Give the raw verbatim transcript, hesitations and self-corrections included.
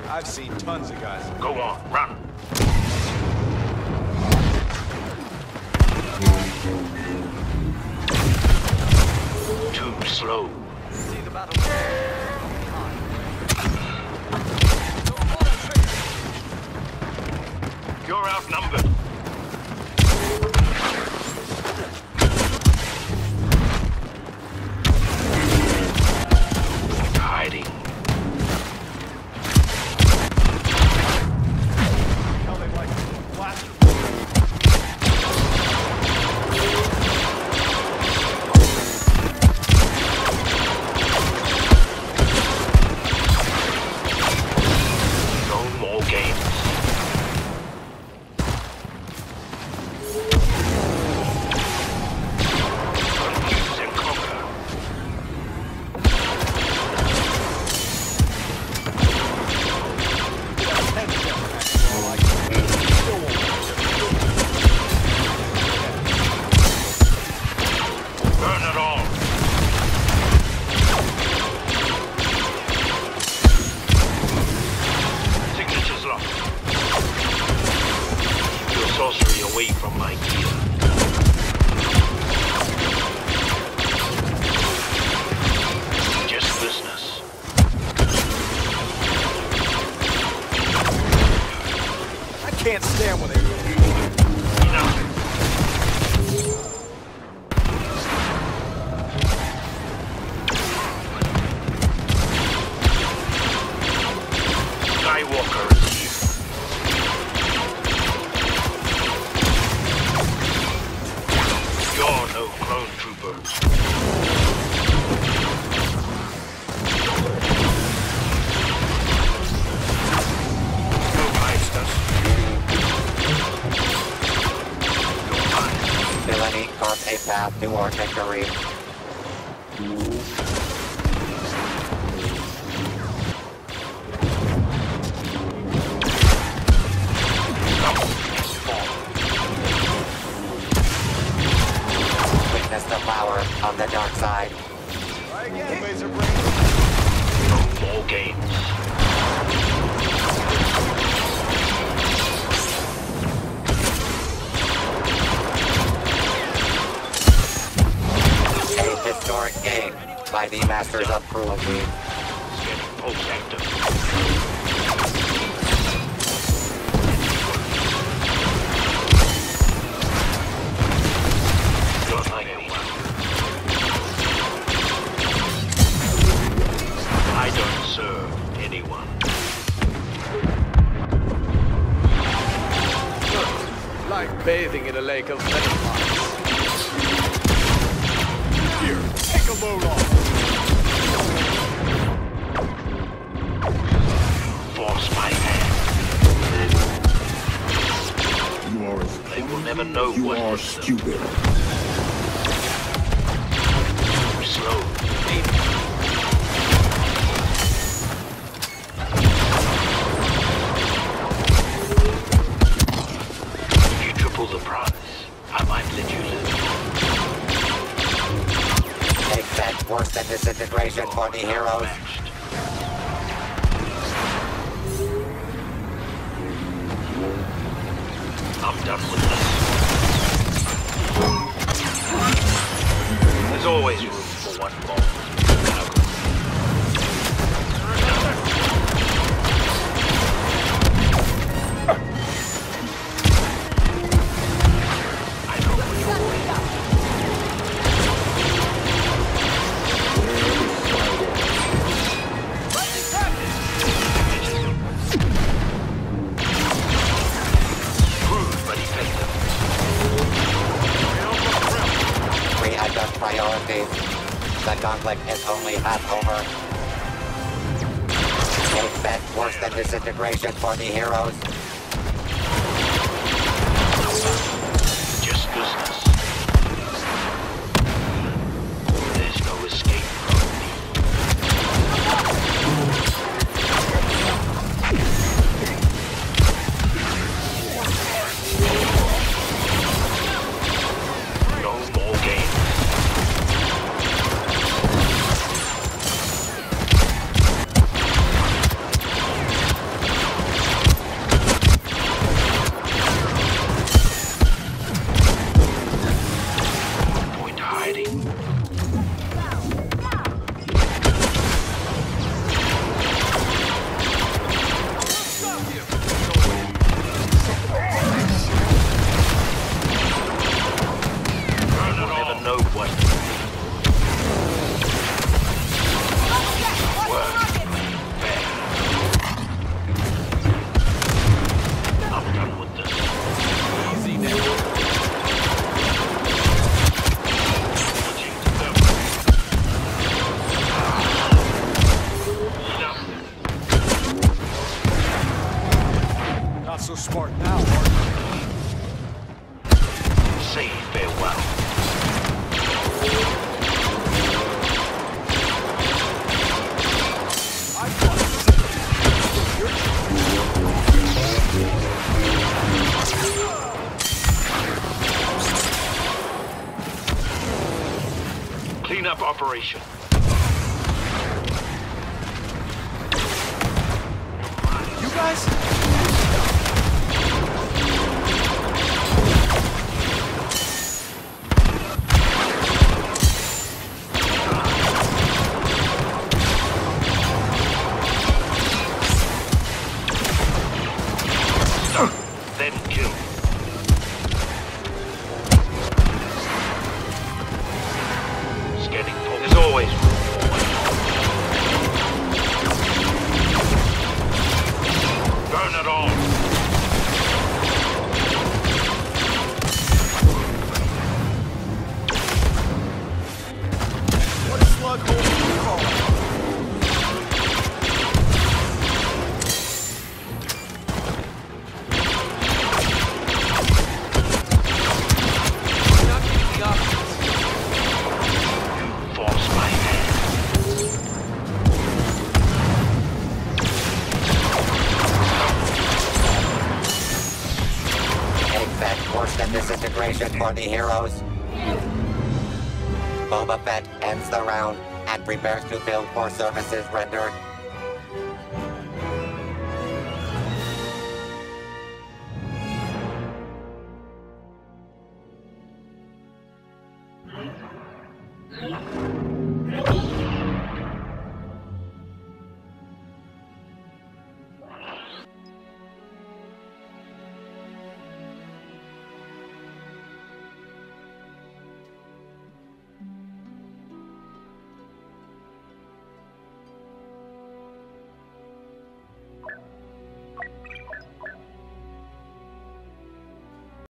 I've seen tons of guys. Go on, run. Too slow. See the battle. You're outnumbered. Hiding. Hell, they like blaster. No more games. Confuse and conquer. Burn it all. Signature's locked. Keep your sorcery away from my gear. Just business. I can't stand when they do. Enough. Skywalker is here. You're no clone trooper. No Meisters. No mine. Villainy carves a path to our victory. Witness the power of the dark side. Try again, laser brain. No more games. A historic game by the Masters of Cruelty. Scanning pulse active. You're like anyone. I don't serve anyone. Like bathing in a lake of metaphors. Here, take a load off. Force my hand. You are as They will never know you what are hit them. stupid. Slow. If you triple the price, I might let you live. Expect worse than disintegration for the heroes. Matched. I'm done with this. There's always room for one more. I know what you're waiting. Crude but effective. Readjust priorities. The conflict is only half over. Expect worse than disintegration for the heroes. Just business. There's no escape from me. No more games. operation. You guys? Then kill. Scanning pulse. As always. Burn it all. What slug hole do you call it? Not getting the options. Force my hand. Take that worse than disintegration for the heroes. Boba Fett ends the round and prepares to bill for services rendered.